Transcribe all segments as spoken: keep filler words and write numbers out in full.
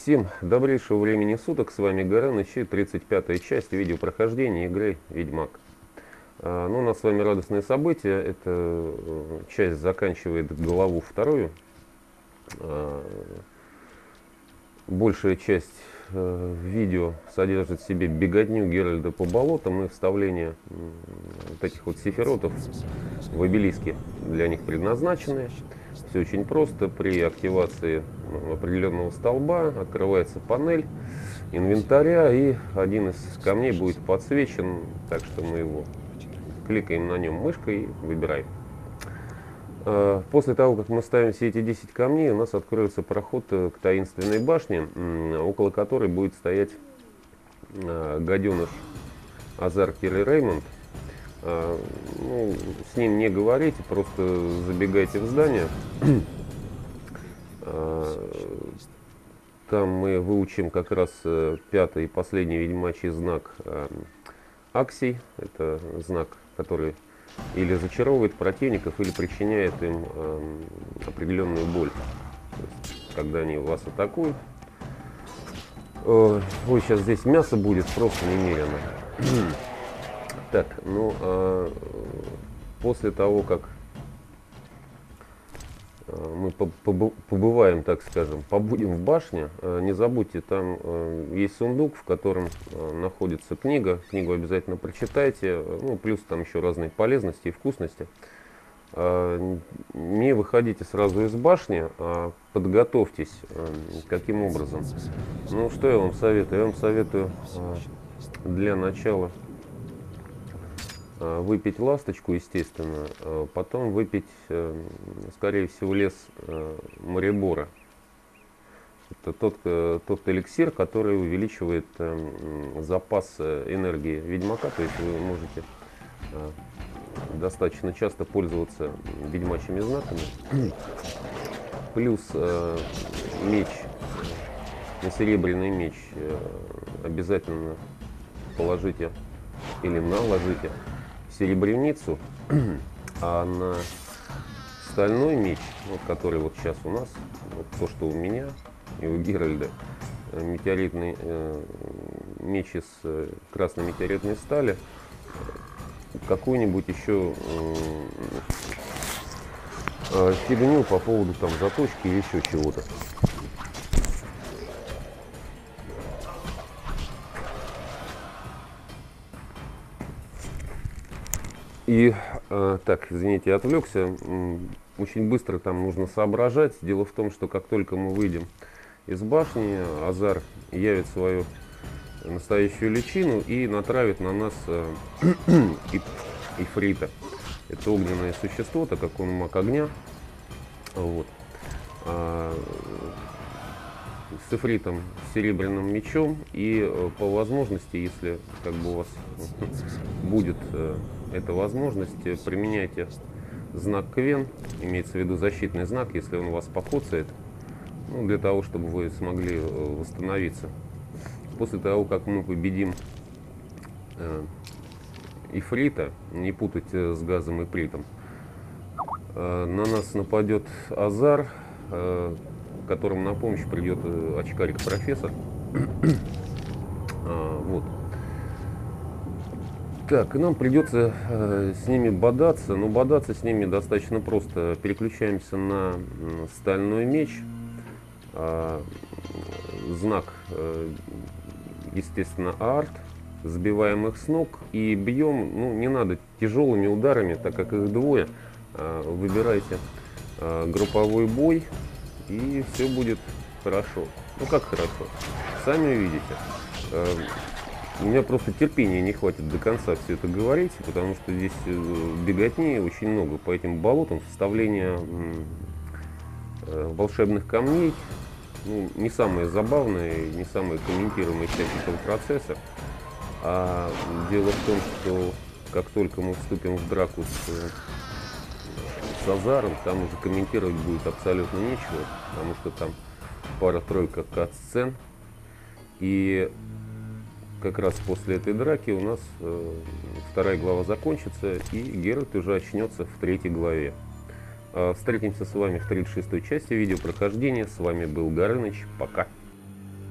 Всем добрейшего времени суток, с вами Горыныч и тридцать пятая часть видеопрохождения игры Ведьмак. А, ну, у нас с вами радостное событие, эта часть заканчивает главу вторую. А, большая часть а, видео содержит в себе беготню Геральда по болотам и вставление вот этих вот сефиротов в обелиски, для них предназначенные. Все очень просто. При активации определенного столба открывается панель инвентаря, и один из камней будет подсвечен, так что мы его кликаем на нем мышкой и выбираем. После того, как мы ставим все эти десять камней, у нас откроется проход к таинственной башне, около которой будет стоять гаденыш Азар-Реймонд. Ну, с ним не говорите, просто забегайте в здание. Там мы выучим как раз пятый и последний ведьмачий знак Аксий. Это знак, который или зачаровывает противников, или причиняет им определенную боль, когда они вас атакуют. Ой, сейчас здесь мясо будет просто немерено. Так, ну, а после того, как мы побываем, так скажем, побудем в башне, не забудьте, там есть сундук, в котором находится книга. Книгу обязательно прочитайте, ну, плюс там еще разные полезности и вкусности. Не выходите сразу из башни, а подготовьтесь. Каким образом? Ну, что я вам советую? Я вам советую для начала выпить ласточку, естественно, потом выпить, скорее всего, лес Моребора. Это тот, тот эликсир, который увеличивает запас энергии ведьмака, то есть вы можете достаточно часто пользоваться ведьмачьими знаками. Плюс меч, на серебряный меч обязательно положите или наложите серебряницу, а на стальной меч, вот, который вот сейчас у нас, вот то, что у меня и у Геральда, метеоритный э, меч из э, красной метеоритной стали, какую-нибудь еще э, э, фигню по поводу там заточки или еще чего-то. И, э, так, извините, я отвлекся. Очень быстро там нужно соображать. Дело в том, что как только мы выйдем из башни, Азар явит свою настоящую личину и натравит на нас э, Ифрита. Это огненное существо, так как он маг огня. Вот. А, с Ифритом, с серебряным мечом, и э, по возможности, если как бы у вас будет э, эта возможность, применяйте знак Квен, имеется в виду защитный знак, если он вас покоцает, ну, для того, чтобы вы смогли восстановиться. После того, как мы победим э, Ифрита, не путать с газом Ифритом, э, на нас нападет Азар, э, которому на помощь придет очкарик-профессор. а, вот. Так, и нам придется э, с ними бодаться, но бодаться с ними достаточно просто. Переключаемся на э, стальной меч, э, знак, э, естественно, арт, сбиваем их с ног и бьем, ну, не надо тяжелыми ударами, так как их двое. Э, выбирайте э, групповой бой, и все будет хорошо. Ну, как хорошо? Сами увидите. Э, У меня просто терпения не хватит до конца все это говорить, потому что здесь беготни очень много по этим болотам, вставление волшебных камней, ну, не самое забавное, не самая комментируемая часть этого процесса. А дело в том, что как только мы вступим в драку с, с Азаром, там уже комментировать будет абсолютно нечего, потому что там пара-тройка кат-сцен. И как раз после этой драки у нас э, вторая глава закончится, и Геральт уже очнется в третьей главе. Э, встретимся с вами в тридцать шестой части видеопрохождения. С вами был Горыныч. Пока.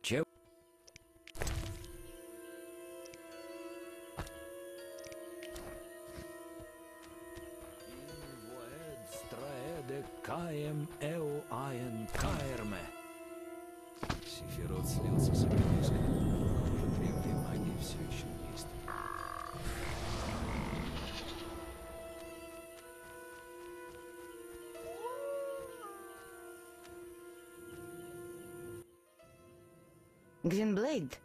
Че? Каем эу аен каэрме. Сефирот слился с обелиском. Похоже, древняя магия все еще действует. Гвинблейд?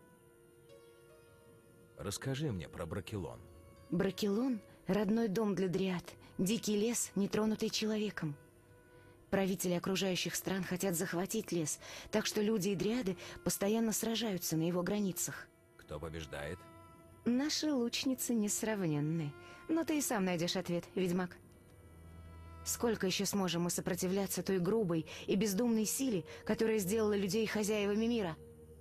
Расскажи мне про Бракелон. Бракелон — родной дом для дриад, дикий лес, нетронутый человеком. Правители окружающих стран хотят захватить лес, так что люди и дриады постоянно сражаются на его границах. Кто побеждает? Наши лучницы несравненны. Но ты и сам найдешь ответ, ведьмак. Сколько еще сможем мы сопротивляться той грубой и бездумной силе, которая сделала людей хозяевами мира?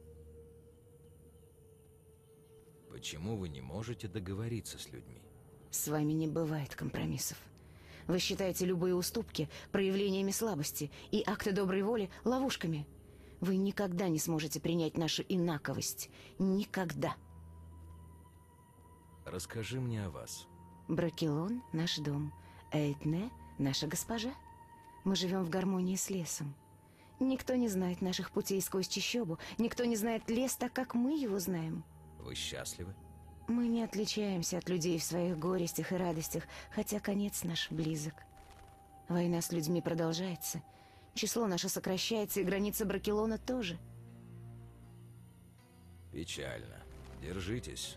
Почему вы не можете договориться с людьми? С вами не бывает компромиссов. Вы считаете любые уступки проявлениями слабости и акты доброй воли ловушками. Вы никогда не сможете принять нашу инаковость. Никогда. Расскажи мне о вас. Бракелон — наш дом, Эйтне — наша госпожа. Мы живем в гармонии с лесом. Никто не знает наших путей сквозь чащобу, никто не знает лес так, как мы его знаем. Вы счастливы? Мы не отличаемся от людей в своих горестях и радостях, хотя конец наш близок. Война с людьми продолжается. Число наше сокращается, и граница Бракелона тоже. Печально. Держитесь.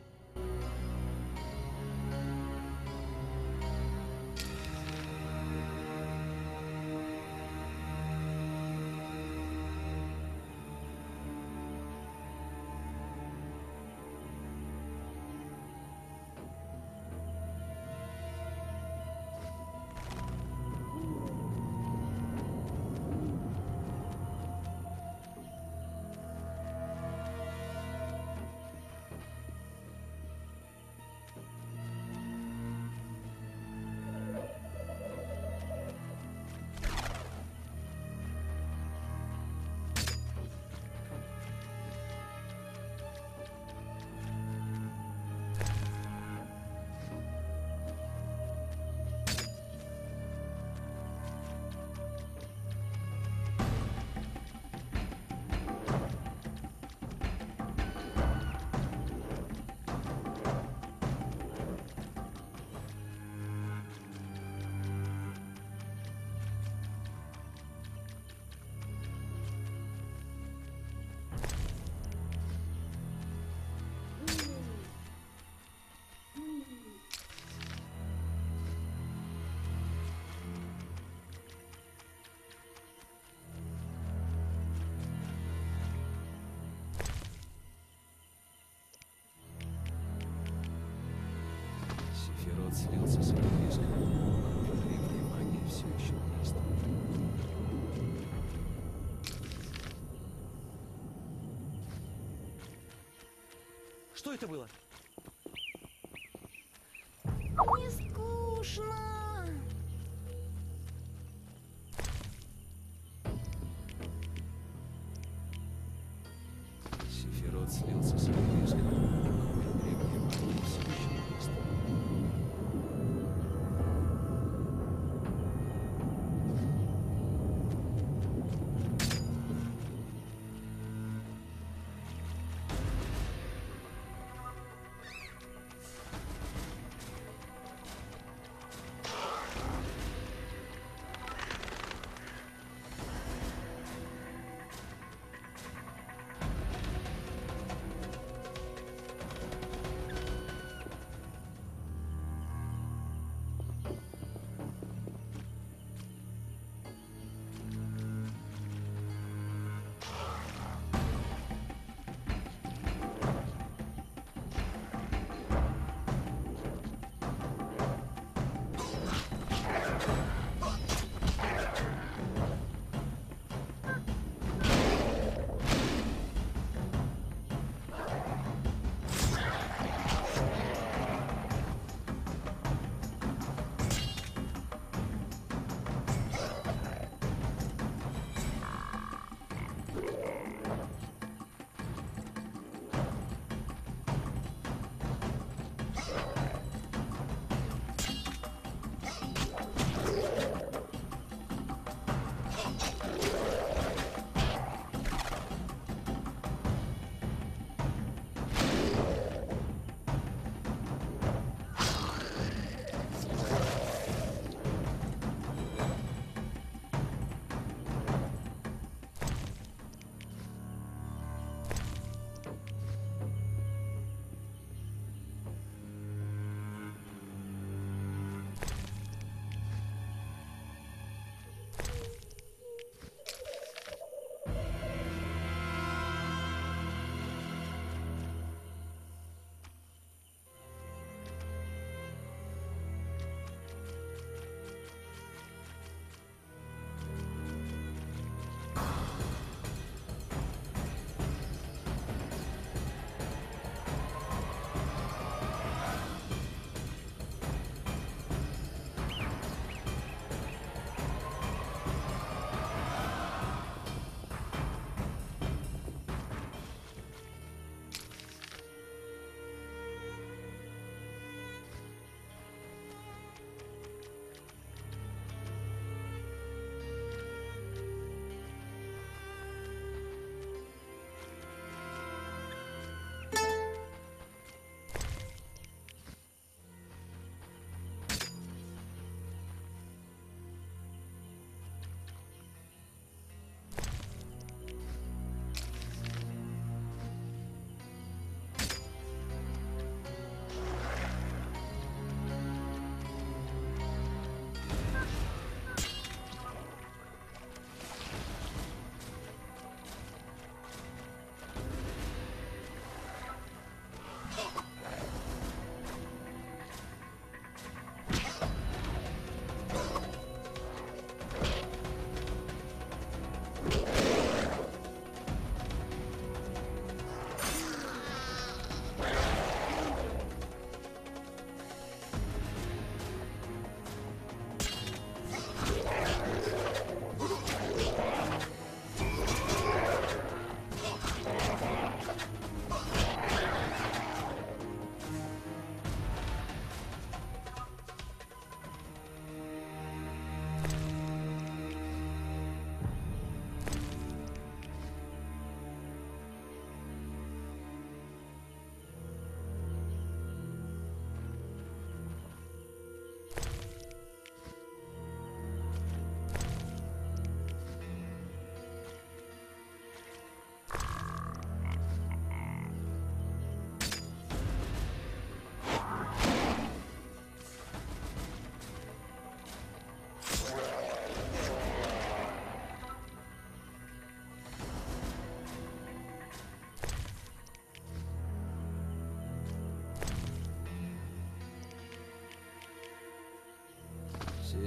Сефирот слился с обелиском. Похоже, древняя магия все еще действует. Что это было? Не скучно. Сефирот слился с обелиском. Похоже, древняя магия все еще действует.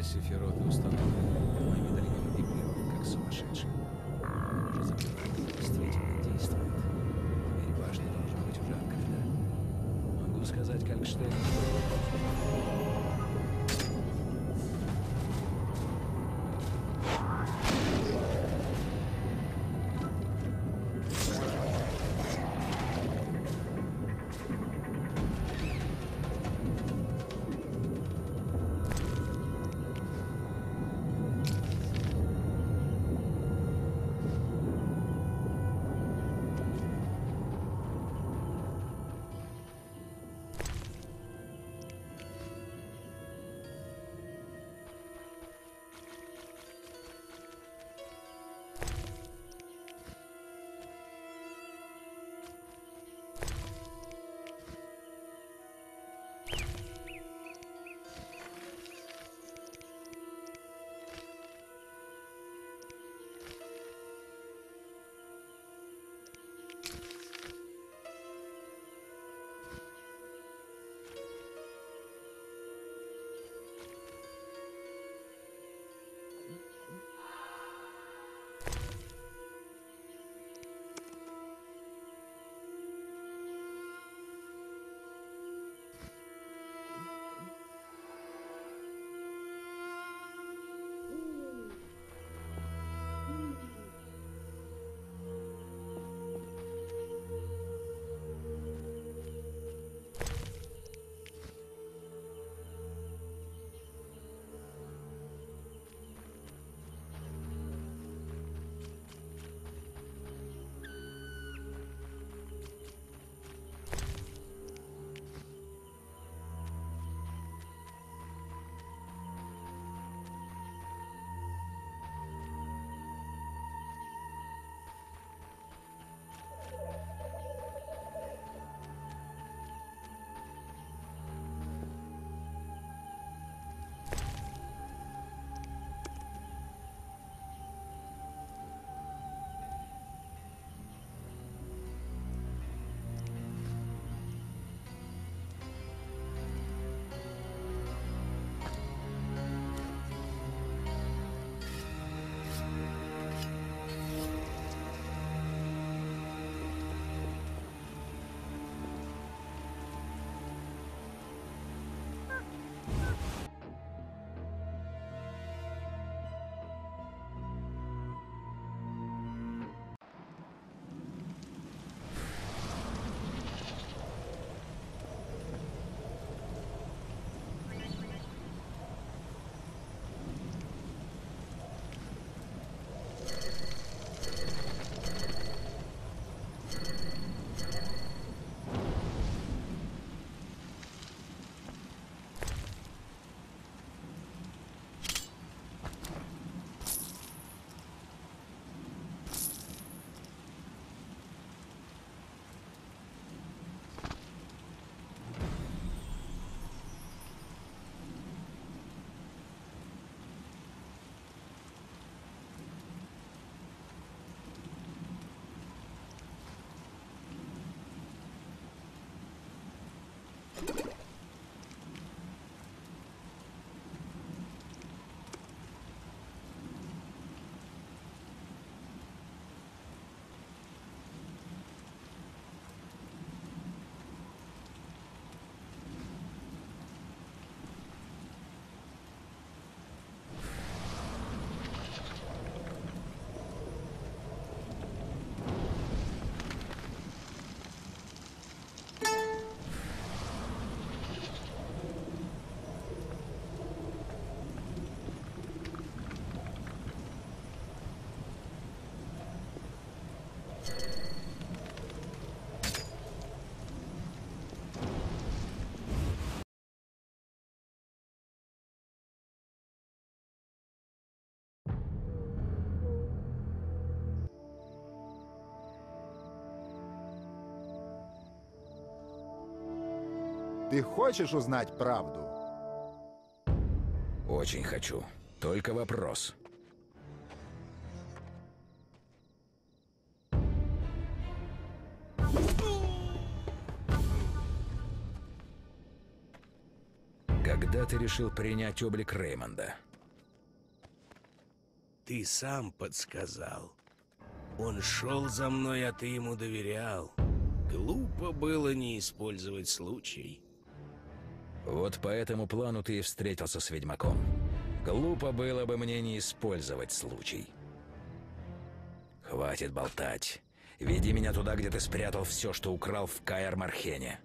Сефироты установлены. Мой медальон вибрирует, как сумасшедший. Уже заклинание действительно действует. Теперь башня должна быть уже открыта. Могу сказать, Калькштейн, Ты хочешь узнать правду? Очень хочу. Только вопрос. Когда ты решил принять облик Реймонда? Ты сам подсказал. Он шел за мной, а ты ему доверял. Глупо было не использовать случай. Вот по этому плану ты и встретился с ведьмаком. Глупо было бы мне не использовать случай. Хватит болтать. Веди меня туда, где ты спрятал все, что украл в Каэр-Мархене.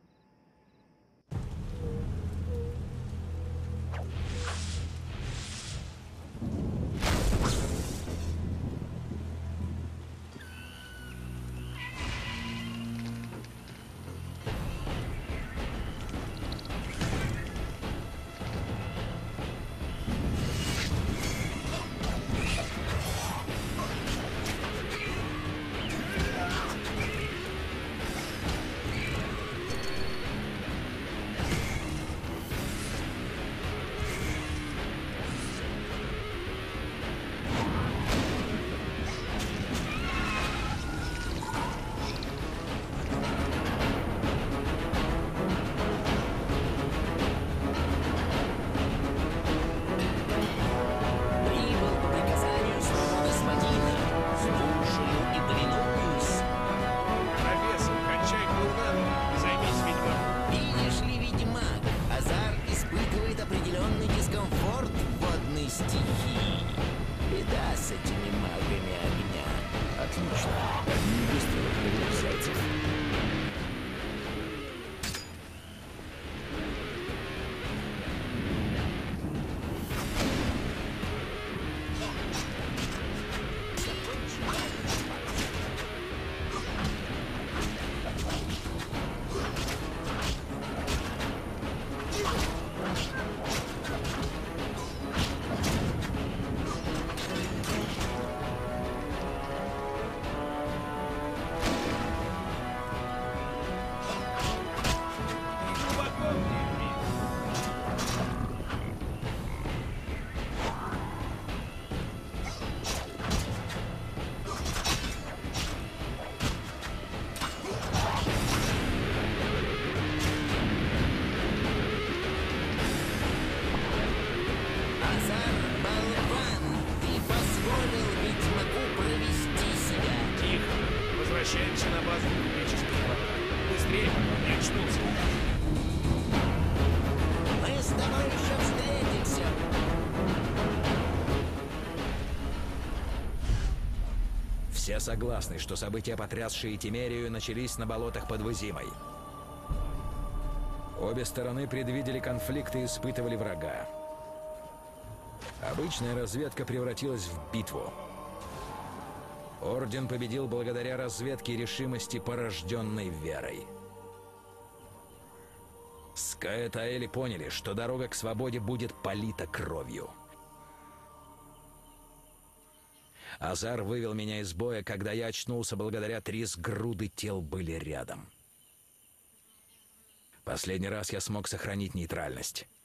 Возвращаемся на базу купеческих врат. Быстрее, пока не очнулся. Мы с тобой еще встретимся. Все согласны, что события, потрясшие Темерию, начались на болотах под Вызимой. Обе стороны предвидели конфликт и испытывали врага. Обычная разведка превратилась в битву. Орден победил благодаря разведке и решимости, порожденной верой. Скаэтаэли поняли, что дорога к свободе будет полита кровью. Азар вывел меня из боя, когда я очнулся благодаря Трис, груды тел были рядом. Последний раз я смог сохранить нейтральность.